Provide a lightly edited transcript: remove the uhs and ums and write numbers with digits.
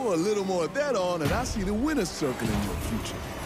Throw a little more of that on, and I see the winner's circle in your future.